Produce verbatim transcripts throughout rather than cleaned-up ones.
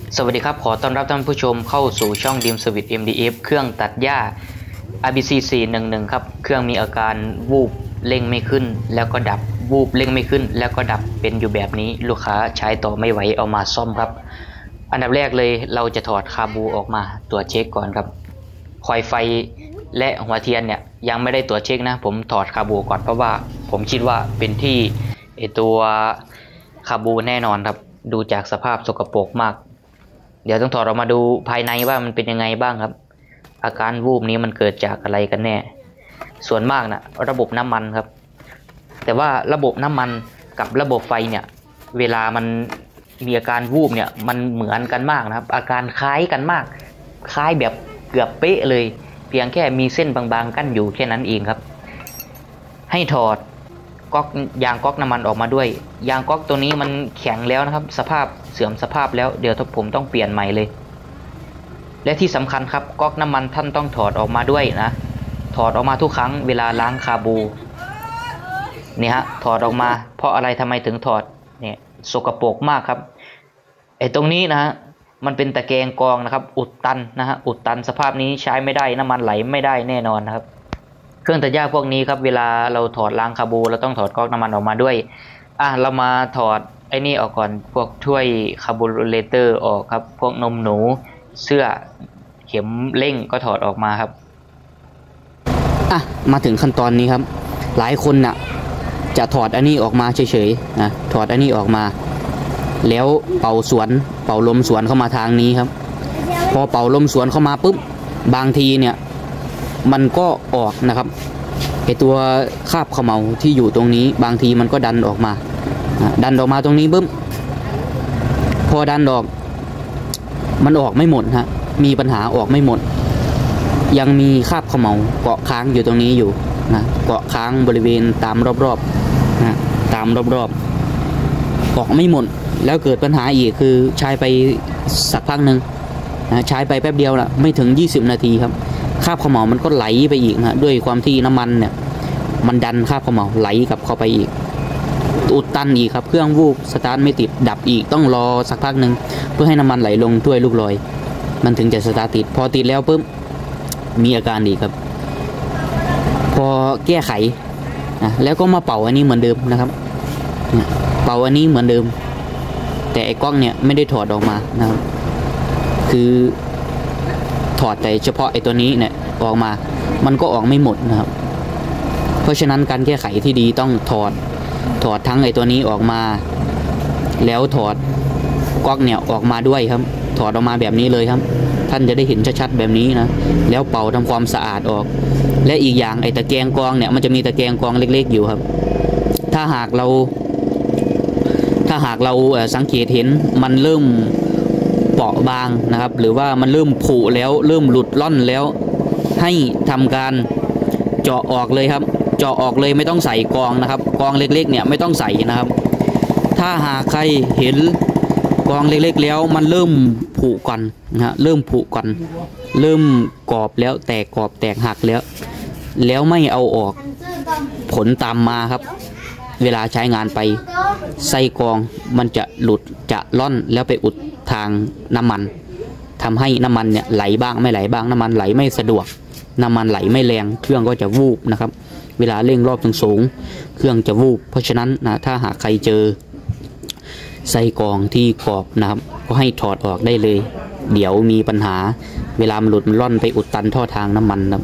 สวัสดีครับขอต้อนรับท่านผู้ชมเข้าสู่ช่องดีมสวิต เอ็ม ดี เอฟ เครื่องตัดหญ้า อาร์ บี ซี สี่ หนึ่ง หนึ่ง ครับเครื่องมีอาการวูบเร่งไม่ขึ้นแล้วก็ดับวูบเร่งไม่ขึ้นแล้วก็ดับเป็นอยู่แบบนี้ลูกค้าใช้ต่อไม่ไหวเอามาซ่อมครับอันดับแรกเลยเราจะถอดคาบูออกมาตรวจเช็คก่อนครับคอยไฟและหัวเทียนเนี่ยยังไม่ได้ตรวจเช็คนะผมถอดคาบูก่อนเพราะว่าผมคิดว่าเป็นที่ไอตัวคาบูแน่นอนครับดูจากสภาพสกปรกมากเดี๋ยวต้องถอดออกมาดูภายในว่ามันเป็นยังไงบ้างครับอาการวูบนี้มันเกิดจากอะไรกันแน่ส่วนมากนะระบบน้ำมันครับแต่ว่าระบบน้ำมันกับระบบไฟเนี่ยเวลามันมีอาการวูบเนี่ยมันเหมือนกันมากนะครับอาการคล้ายกันมากคล้ายแบบเกือบเป๊ะเลยเพียงแค่มีเส้นบางๆกั้นอยู่แค่นั้นเองครับให้ถอดก๊อกยางก๊อกน้ำมันออกมาด้วยยางก๊อกตัวนี้มันแข็งแล้วนะครับสภาพเสื่อมสภาพแล้วเดี๋ยวผมต้องเปลี่ยนใหม่เลยและที่สำคัญครับก๊อกน้ำมันท่านต้องถอดออกมาด้วยนะถอดออกมาทุกครั้งเวลาล้างคาบูนี่ฮะถอดออกมาเพราะอะไรทำไมถึงถอดเนี่ยสกปรกมากครับไอ้ตรงนี้นะฮะมันเป็นตะแกรงกรองนะครับอุดตันนะฮะอุดตันสภาพนี้ใช้ไม่ได้น้ำมันไหลไม่ได้แน่นอนนะครับเครื่องตัดหญ้าพวกนี้ครับเวลาเราถอดล้างคาบูเราต้องถอดก๊อกน้ำมันออกมาด้วยอ่ะเรามาถอดไอ้นี่ออกก่อนพวกถ้วยคาร์บูเรเตอร์ออกครับพวกนมหนูเสื้อเข็มเร่งก็ถอดออกมาครับอ่ะมาถึงขั้นตอนนี้ครับหลายคนน่ะจะถอดอันนี้ออกมาเฉยๆนะถอดอันนี้ออกมาแล้วเป่าสวนเป่าลมสวนเข้ามาทางนี้ครับพอเป่าลมสวนเข้ามาปุ๊บบางทีเนี่ยมันก็ออกนะครับไอตัวคราบเขม่าที่อยู่ตรงนี้บางทีมันก็ดันออกมาดันออกมาตรงนี้ปุ๊บพอดันออกมันออกไม่หมดฮะมีปัญหาออกไม่หมดยังมีคราบเขม่าเกาะค้างอยู่ตรงนี้อยู่นะเกาะค้างบริเวณตามรอบๆนะตามรอบๆออกไม่หมดแล้วเกิดปัญหาอีกคือใช้ไปสักพักหนึ่งนะใช้ไปแป๊บเดียวละไม่ถึงยี่สิบนาทีครับคราบเขม่ามันก็ไหลไปอีกนะด้วยความที่น้ำมันเนี่ยมันดันคราบเขม่าไหลกลับเข้าไปอีกอุดตันอีกครับเครื่องวูบสตาร์ทไม่ติดดับอีกต้องรอสักพักหนึ่งเพื่อให้น้ำมันไหลลงถ้วยลูกลอยมันถึงจะสตาร์ทติดพอติดแล้วปุ๊บมีอาการอีกครับพอแก้ไขนะแล้วก็มาเป่าอันนี้เหมือนเดิมนะครับเป่าอันนี้เหมือนเดิมแต่ไอ้ก๊อกเนี่ยไม่ได้ถอดออกมานะครับคือถอดแต่เฉพาะไอ้ตัวนี้เนี่ยออกมามันก็ออกไม่หมดนะครับเพราะฉะนั้นการแก้ไขที่ดีต้องถอดถอดทั้งไอ้ตัวนี้ออกมาแล้วถอดก๊อกเนี่ยออกมาด้วยครับถอดออกมาแบบนี้เลยครับท่านจะได้เห็นชัดๆแบบนี้นะแล้วเป่าทำความสะอาดออกและอีกอย่างไอ้ตะแกรงกรองเนี่ยมันจะมีตะแกรงกรองเล็กๆอยู่ครับถ้าหากเราถ้าหากเราสังเกตเห็นมันเริ่มเปราะบางนะครับหรือว่ามันเริ่มผุแล้วเริ่มหลุดล่อนแล้วให้ทำการเจาะออกเลยครับเจาะออกเลยไม่ต้องใส่กรองนะครับกรองเล็กๆเนี่ยไม่ต้องใส่นะครับถ้าหากใครเห็นกรองเล็กๆแล้วมันเริ่มผุก่อนนะฮะเริ่มผุก่อนเริ่มกรอบแล้วแตกกรอบแตกหักแล้วแล้วไม่เอาออกผลตามมาครับเวลาใช้งานไปไส้กรองมันจะหลุดจะล่อนแล้วไปอุดทางน้ำมันทำให้น้ำมันเนี่ยไหลบ้างไม่ไหลบ้างน้ำมันไหลไม่สะดวกน้ำมันไหลไม่แรงเครื่องก็จะวูบนะครับเวลาเร่งรอบสูงๆเครื่องจะวูบเพราะฉะนั้นนะถ้าหากใครเจอไส้กรองที่กรอบนะครับก็ให้ถอดออกได้เลยเดี๋ยวมีปัญหาเวลามันหลุดมันล่อนไปอุดตันท่อทางน้ำมันครับ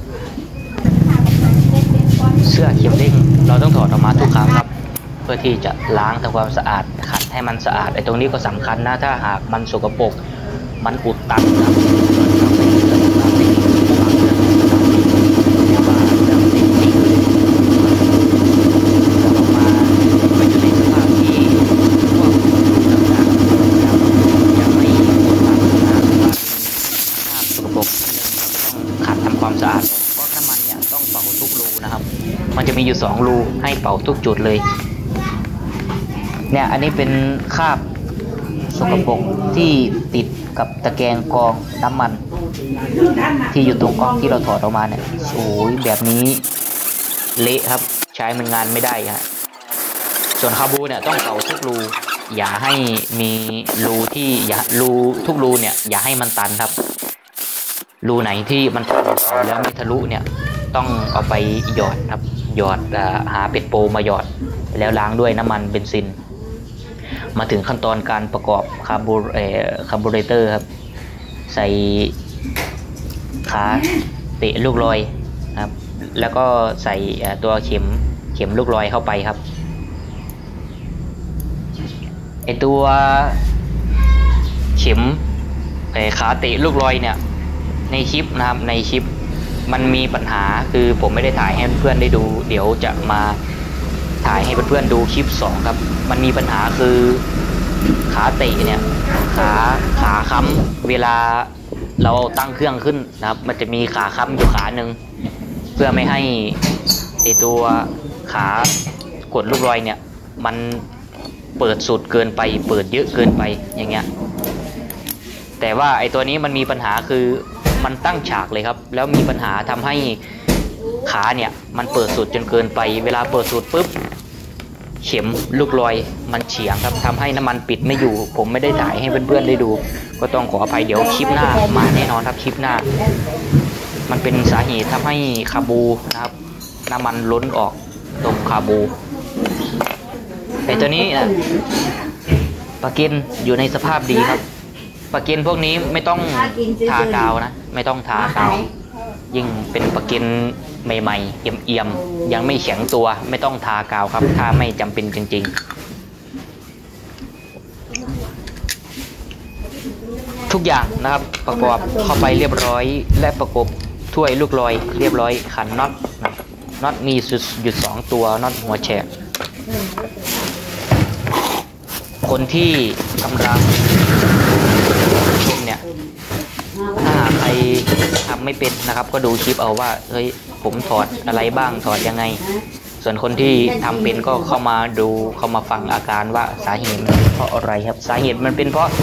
เสื้อเข็มเร่งเราต้องถอดออกมาทุกครั้งครับเพื่อที่จะล้างทำความสะอาดขัดให้มันสะอาดไอ้ตรงนี้ก็สำคัญนะถ้าหากมันสกปรกมันอุดตันครับความสะอาดก๊อกน้ำมันเนี่ยต้องเป่าทุกรูนะครับมันจะมีอยู่สองรูให้เป่าทุกจุดเลยเนี่ยอันนี้เป็นคราบสกปรกที่ติดกับตะแกรงกรองน้ำมันที่อยู่ตรงก๊อกที่เราถอดออกมาเนี่ยโอ้ยแบบนี้เละครับใช้มันงานไม่ได้ฮะส่วนคาบูเนี่ยต้องเป่าทุกรูอย่าให้มีรูที่อย่ารูทุกรูเนี่ยอย่าให้มันตันครับรูไหนที่มันตันแล้วไม่ทะลุเนี่ยต้องเอาไปหยอดครับหยอดหาเป็ดโปมาหยอดแล้วล้างด้วยน้ำมันเบนซินมาถึงขั้นตอนการประกอบคาร์บูเอ่อคาร์บูเรเตอร์ครับใส่ขาเตะลูกลอยครับแล้วก็ใส่ตัวเข็มเข็มลูกลอยเข้าไปครับไอตัวเข็มไอขาเตะลูกลอยเนี่ยในคลิปนะครับในคลิปมันมีปัญหาคือผมไม่ได้ถ่ายให้เพื่อนได้ดูเดี๋ยวจะมาถ่ายให้เพื่อนๆดูคลิปสองครับมันมีปัญหาคือขาเตะเนี่ยขาขาค้ำเวลาเราตั้งเครื่องขึ้นนะครับมันจะมีขาค้ำอยู่ขาหนึ่งเพื่อไม่ให้ไอตัวขากดลูกลอยเนี่ยมันเปิดสุดเกินไปเปิดเยอะเกินไปอย่างเงี้ยแต่ว่าไอตัวนี้มันมีปัญหาคือมันตั้งฉากเลยครับแล้วมีปัญหาทำให้ขาเนี่ยมันเปิดสุดจนเกินไปเวลาเปิดสุดปุ๊บเข็มลูกลอยมันเฉียงครับทำให้น้ำมันปิดไม่อยู่ผมไม่ได้ถ่ายให้เพื่อนๆได้ดูก็ต้องขออภัยเดี๋ยวคลิปหน้ามาแน่นอนครับคลิปหน้ามันเป็นสาเหตุทำให้คาบูนะครับน้ำมันล้นออกตรงคาบูไอตัวนี้นะปลากินอยู่ในสภาพดีครับปลากินพวกนี้ไม่ต้องทากาวนะไม่ต้องทากาวยิ่งเป็นปลากินใหม่ๆเอี่ยมๆยังไม่แข็งตัวไม่ต้องทากาวครับถ้าไม่จำเป็นจริงๆทุกอย่างนะครับประกอบเข้าไปเรียบร้อยและประกบถ้วยลูกลอยเรียบร้อยขันน็อตนะน็อตมีหยุดสองตัวน็อตหัวแฉกคนที่กำลังชมเนี่ยถ้าใครทำไม่เป็นนะครับก็ดูคลิปเอาว่าเฮ้ยผมถอดอะไรบ้างถอดยังไงส่วนคนที่ทำเป็นก็เข้ามาดูเข้ามาฟังอาการว่าสาเหตุมันเป็นเพราะอะไรครับสาเหตุมันเป็นเพราะ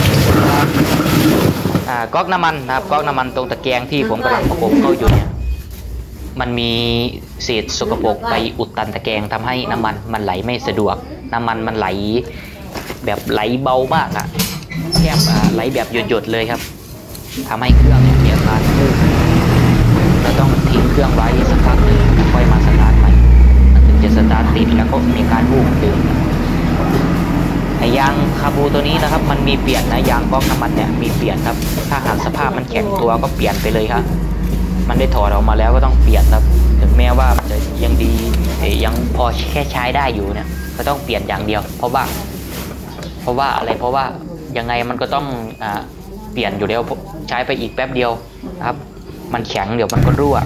อ่าก๊อกน้ำมันนะครับก๊อกน้ำมันตรงตะแกรงที่ผมกำลังประกบเข้าอยู่เนี่ยมันมีเศษสกปรกไปอุดตันตะแกรงทำให้น้ำมันมันไหลไม่สะดวกน้ำมันมันไหลแบบไหลเบามากอะแค่ไหลแบบหยดๆเลยครับทำให้เครื่องเนี่ยมีอาการวูบเราต้องทิ้งเครื่องไว้สักพักหนึ่งค่อยมาสตาร์ทใหม่มันถึงจะสตาร์ทติดแล้วก็มีการวูบดึงไอยางคาบูตัวนี้นะครับมันมีเปลี่ยนนะยางก๊อกน้ำมันเนี่ยมีเปลี่ยนครับถ้าหากสภาพมันแข็งตัวก็เปลี่ยนไปเลยครับมันได้ถอดออกมาแล้วก็ต้องเปลี่ยนครับถึงแม้ว่าจะยังดียังพอแค่ใช้ได้อยู่เนี่ยก็ต้องเปลี่ยนอย่างเดียวเพราะว่าเพราะว่าอะไรเพราะว่ายังไงมันก็ต้องอ่าเปลี่ยนอยู่แล้วใช้ไปอีกแป๊บเดียวครับมันแข็งเดี๋ยวมันก็รั่ว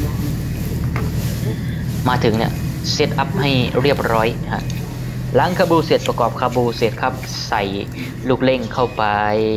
มาถึงเนี่ยเซตอัพให้เรียบร้อยฮะล้างคาบูเสร็จประกอบคาบูเสร็จครับใส่ลูกเร่งเข้าไป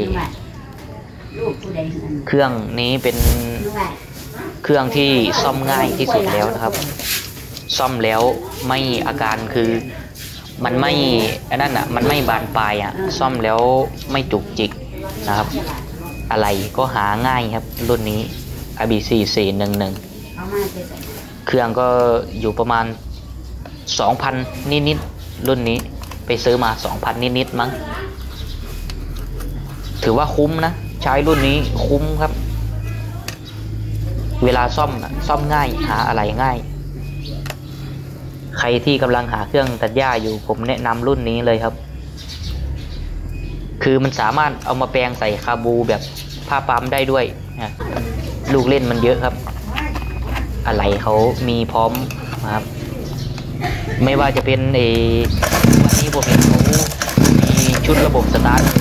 เครื่องนี้เป็นเครื่องที่ซ่อมง่ายที่สุดแล้วนะครับซ่อมแล้วไม่อาการคือมันไม่อันนั้นอ่ะมันไม่บานปลายอ่ะซ่อมแล้วไม่จุกจิกนะครับอะไรก็หาง่ายครับรุ่นนี้ อาร์ บี ซี สี่ หนึ่ง หนึ่ง เครื่องก็อยู่ประมาณ สองพัน นิดๆรุ่นนี้ไปซื้อมา สองพัน นิดๆมั้งถือว่าคุ้มนะใช้รุ่นนี้คุ้มครับเวลาซ่อมซ่อมง่ายหาอะไรง่ายใครที่กำลังหาเครื่องตัดหญ้าอยู่ผมแนะนำรุ่นนี้เลยครับคือมันสามารถเอามาแปลงใส่คาบูแบบผ้าปั๊มได้ด้วยนะลูกเล่นมันเยอะครับอะไรเขามีพร้อมนะครับไม่ว่าจะเป็นเอวันนี้ผมเห็นเขามีชุดระบบสตาร์ท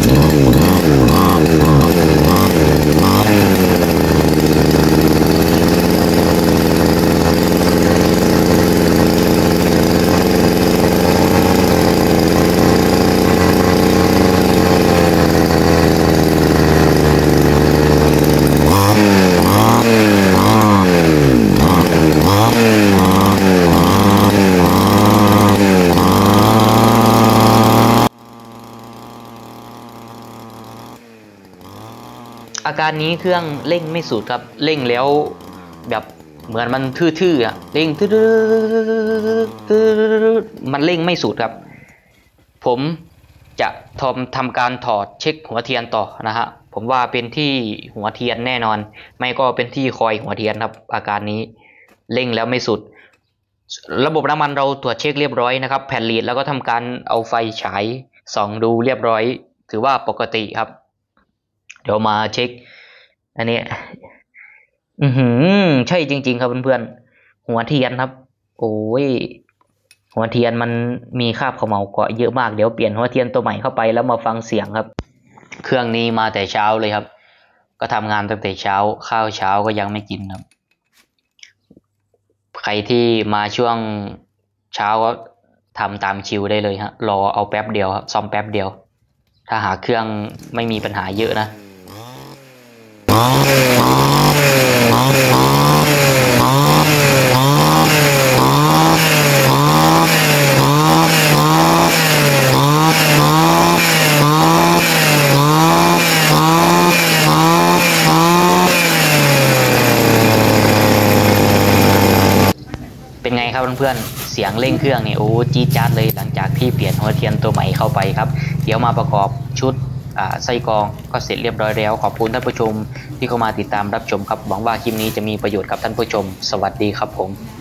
อาการนี้เครื่องเร่งไม่สุดครับเร่งแล้วแบบเหมือนมันทื่อๆอ่ะเร่งทื่อๆมันเร่งไม่สุดครับผมจะทำทำการถอดเช็คหัวเทียนต่อนะฮะผมว่าเป็นที่หัวเทียนแน่นอนไม่ก็เป็นที่คอยหัวเทียนครับอาการนี้เร่งแล้วไม่สุดระบบน้ำมันเราตรวจเช็คเรียบร้อยนะครับแผ่นลีดแล้วก็ทำการเอาไฟฉายส่องดูเรียบร้อยถือว่าปกติครับเดี๋ยวมาเช็คอันนี้อือหือใช่จริงๆครับเพื่อนๆหัวเทียนครับโอ้ยหัวเทียนมันมีคราบเขม่าเกาะเยอะมากเดี๋ยวเปลี่ยนหัวเทียนตัวใหม่เข้าไปแล้วมาฟังเสียงครับเครื่องนี้มาแต่เช้าเลยครับก็ทำงานตั้งแต่เช้าข้าวเช้าก็ยังไม่กินครับใครที่มาช่วงเช้าก็ทำตามคิวได้เลยฮะรอเอาแป๊บเดียวครับซ่อมแป๊บเดียวถ้าหาเครื่องไม่มีปัญหาเยอะนะเป็นไงครับเพื่อนๆเสียงเร่งเครื่องเนี่ยโอ้จี๊ดจ๊าดเลยหลังจากที่เปลี่ยนหัวเทียนตัวใหม่เข้าไปครับเดี๋ยวมาประกอบชุดไส้กรองก็เสร็จเรียบร้อยแล้วขอบคุณท่านผู้ชมที่เข้ามาติดตามรับชมครับหวังว่าคลิปนี้จะมีประโยชน์กับท่านผู้ชมสวัสดีครับผม